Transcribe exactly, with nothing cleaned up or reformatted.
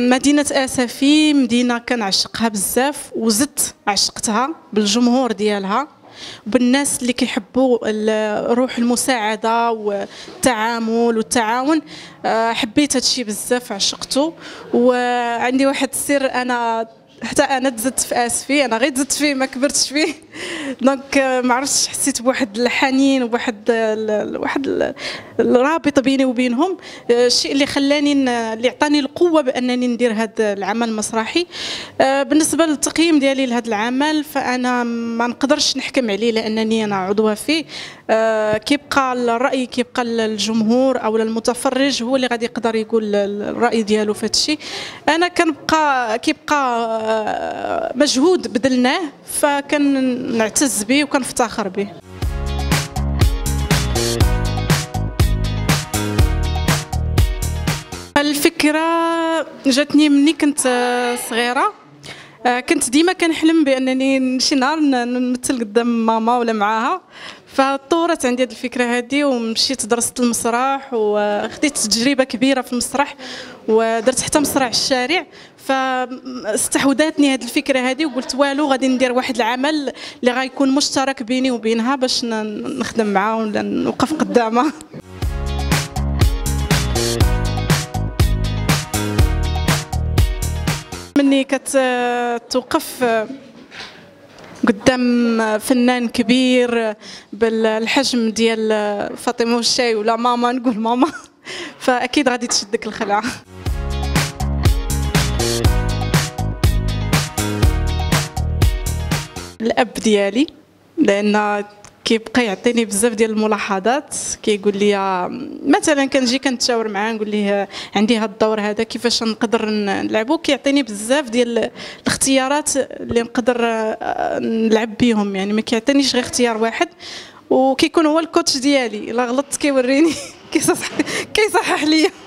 مدينة اسفي مدينة كنعشقها بزاف، وزدت عشقتها بالجمهور ديالها وبالناس اللي كيحبوا روح المساعدة والتعامل والتعاون. حبيت هادشي بزاف، عشقته. وعندي واحد السر، انا حتى انا تزدت في اسفي، انا غير تزدت فيه ما كبرتش فيه. دونك ما عرفتش، حسيت بواحد الحنين وواحد ال... واحد ال... الرابط بيني وبينهم، الشيء اللي خلاني اللي عطاني القوه بانني ندير هذا العمل المسرحي. بالنسبه للتقييم ديالي لهذا العمل، فانا ما نقدرش نحكم عليه لانني انا عضوه فيه. كيبقى الراي كيبقى الجمهور او المتفرج هو اللي غادي يقدر يقول الراي ديالو في هذا الشيء. انا كنبقى كيبقى مجهود بذلناه، فكنعتز به وكنفتخر به. الفكره جاتني مني كنت صغيره، كنت ديما كنحلم بانني شي نهار نمثل قدام ماما ولا معاها، فطورت عندي هذه الفكره هذه ومشيت درست المسرح وخديت تجربه كبيره في المسرح ودرت حتى مسرح الشارع. فاستحوذتني هذه الفكره هذه وقلت والو غادي ندير واحد العمل اللي غيكون مشترك بيني وبينها باش نخدم معاها ولا نوقف قدامها. مني كتوقف قدام فنان كبير بالحجم ديال فاطمه والشاي ولا ماما، نقول ماما، فاكيد غادي تشدك الخلعه. الاب ديالي، لان كيبقى يعطيني بزاف ديال الملاحظات، كيقول لي مثلا كنجي كنتشاور معاه نقول ليه عندي هذا الدور هذا كيفاش نقدر نلعبو، كيعطيني بزاف ديال الاختيارات اللي نقدر نلعب بهم، يعني ما كيعطينيش غير اختيار واحد، وكيكون هو الكوتش ديالي، الا غلطت كيوريني كيصحح كيصحح ليا.